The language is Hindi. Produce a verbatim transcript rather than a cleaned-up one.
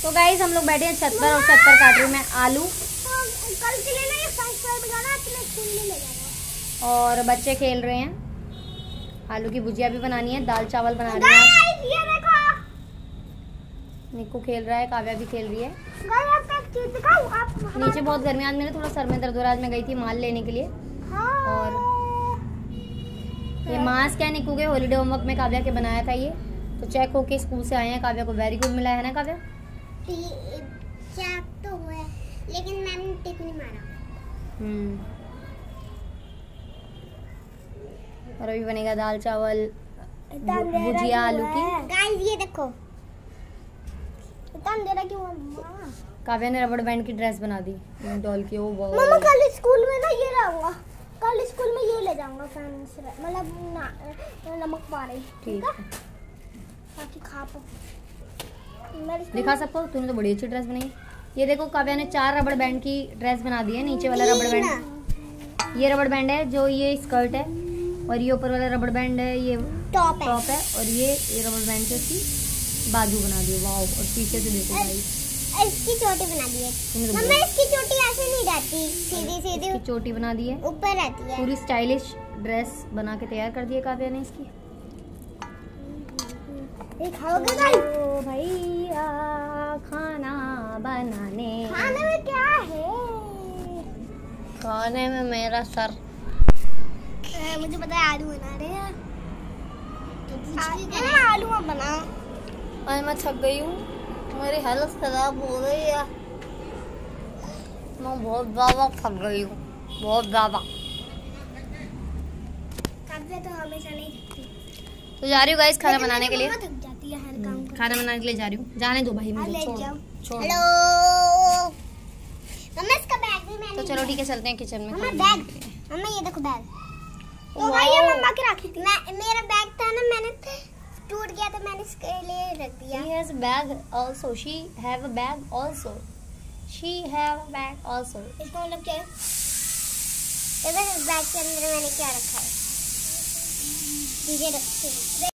तो गाइस हम लोग बैठे हैं छत पर और छत पर काट रही हूँ मैं आलू। कल के लिए ना ये फ्रेंच फ्राई बनाना अपने स्कूल में ले जाना। और बच्चे खेल रहे हैं। आलू की भुजिया भी बनानी है, दाल चावल बना रही है। ये देखो निक्कू खेल रहा है, काव्या भी खेल रही है। गाइस आपको एक चीज दिखाऊं आप। नीचे बहुत गर्मी, आज मेरे थोड़ा सर में दर्द हो रहा है। आज मैं गई थी माल लेने के लिए। हाँ। और ये मास्क है निक्कू के हॉलीडे होमवर्क में काव्या के बनाया था ये, तो चेक होके स्कूल से आए हैं। काव्या को वेरी गुड मिला है ना काव्या? चेक तो हुआ है लेकिन मैंने टिक नहीं मारा। हम्म और अभी बनेगा दाल चावल भुजिया आलू की। गाइस ये देखो इतना अंधेरा क्यों है मम्मा? काव्या ने रबड़ बैंड की ड्रेस बना दी डॉल की। ओ वाह मम्मा कल स्कूल में ना ये लाऊंगा, कल स्कूल में ये ले जाऊंगा फ्रेंड्स, मतलब ना, नमक पारे। ठीक है ताकि खा पाऊं। दिखा सबको। तूने तो बड़ी अच्छी ड्रेस बनाई। ये देखो काव्या ने चार रबड़ बैंड की ड्रेस बना दी है। नीचे वाला रबड़ बैंड, ये रबड़ बैंड है जो ये स्कर्ट है, और ये ऊपर वाला रबड़ बैंड है ये टॉप है, टॉप है, और ये ये रबड़ बैंड से इसकी बाजू बना दी। वाह। और पीछे से देखो भाई इसकी चोटी बना दी है मम्मा। इसकी चोटी ऐसे नहीं रहती, सीधी सीधी इसकी चोटी बना दी है, ऊपर रहती है। पूरी स्टाइलिश ड्रेस बना के तैयार कर दी है काव्या ने इसकी। ये खाओगे गाइस? ओ भैया खाना बनाने। खाने में क्या है? खाने में मेरा सर। ए, मुझे पता है आलू बना रहे हैं। तो आलू मत बना। आज मैं थक गई हूँ, मेरी हालत खराब हो गई है। मैं बहुत ज़्यादा थक गई हूँ, बहुत ज़्यादा। काव्या तो हमेशा नहीं थकती। तो जा रही हूँ गाइस खाना बनाने के लिए। थक जाती है हर काम को। खाना बनाने के लिए जा रही हूँ। जाने दो भाई मुझे, छोड़ छोड़। हेलो मम्मा इसका बैग भी मैंने। तो चलो ठीक है चलते हैं किचन में। मम्मा बैग, मम्मा ये देखो बैग। तो भाई ये मम्मा की रखी थी। मैं मेरा बैग था ना, मैंने टूट गया तो मैंने इसके लिए रख दिया। He has a bag also. She have a bag also. She have a bag also. इसका मतलब क्या है? इस बैग के अंदर मैंने क्या रखा है? चीजें रखी।